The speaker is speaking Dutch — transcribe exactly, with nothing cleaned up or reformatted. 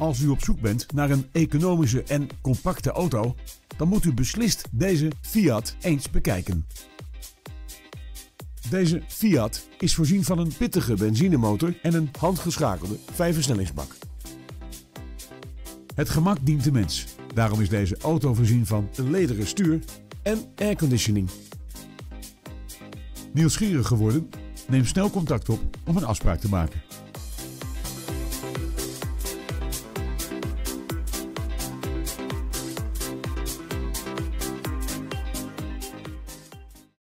Als u op zoek bent naar een economische en compacte auto, dan moet u beslist deze Fiat eens bekijken. Deze Fiat is voorzien van een pittige benzinemotor en een handgeschakelde vijfversnellingsbak. Het gemak dient de mens. Daarom is deze auto voorzien van een lederen stuur en airconditioning. Nieuwsgierig geworden? Neem snel contact op om een afspraak te maken.